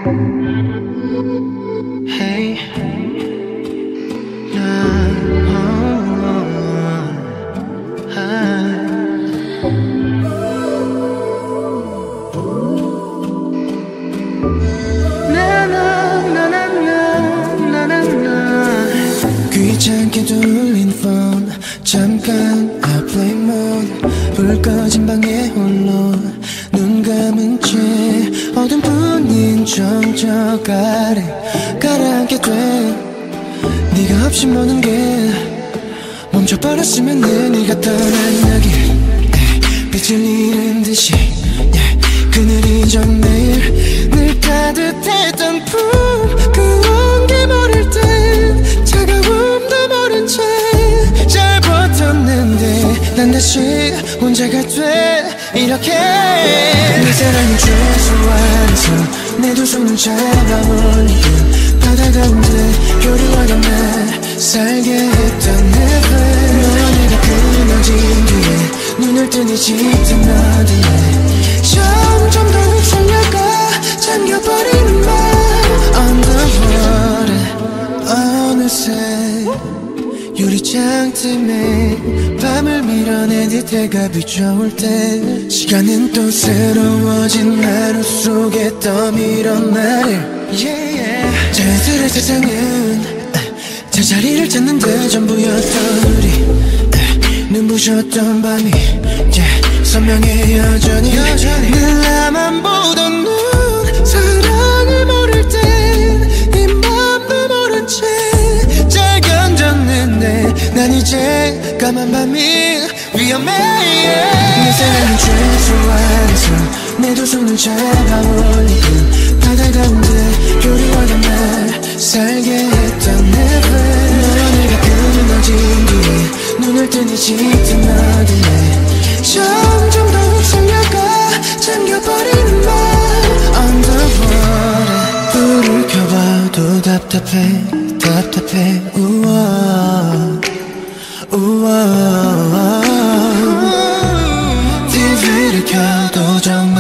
Hey, 귀찮게 돌린 폰 잠깐 airplane mode 불 꺼진 방에 홀로 눈 감은 채 어둠뿐인 정적 아래 가라앉게 돼 네가 없이 모든 게 멈춰버렸으면 해 네가 떠난 여기 빛을 잃은 듯이 그늘이 전 매일 늘 따뜻했던 품 그런 게 모를 땐 차가움도 모른 채 잘 버텼는데 난 다시 혼자가 돼 이렇게 내 사랑은 최소한에서 내 두 손을 잡아올리고 바다 가운데 교류하던 날 살게 했던 내배 너네가 끊어진 뒤에 눈을 뜨니 짙은 어둠에 점점 더 휩쓸려가 잠겨버리는 말 Underwater 어느새 유리창 틈에 밤을 밀어내 듯 해가 비춰올 때 시간은 또 새로워진 하루 속에 떠밀어 나를 자연스레 세상은 제자리를 찾는데 전부였던 우리 눈부셨던 밤이 선명해 여전히 늘 나만 보던 눈 사랑을 모를 땐네 맘도 모른 채 잘 견뎠는데 난 이제 까만 밤이 위험해 내 사랑은 최소한에서 내 두 손을 잡아올리고 바다 가운데 교류하던 날 살게 했던 내배 너네가 끊어진 뒤에 눈을 뜨니 짙은 어둠에 점점 더 휩쓸려가 잠겨버리는 말 Underwater 불을 켜봐도 답답해 우와 TV를 켜도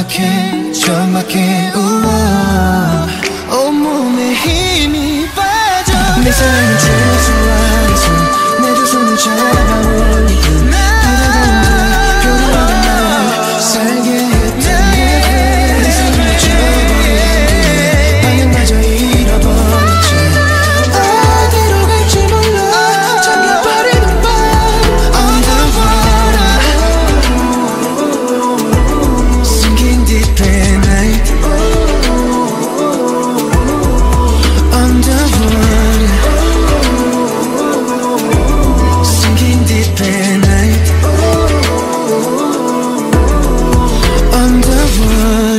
적막해 우와 온몸에 힘이 빠져 내 사랑은 최소한에서 내 두 손을 잡아올리고 바다 가운데 교류하던 날 살게 했던 내 손을 쳐버린 방향마저 잃어버린 채 어디로 갈지 몰라 잠겨버리는 밤 Underwater Sinking deep at night Underwater Sinking deep at night Underwater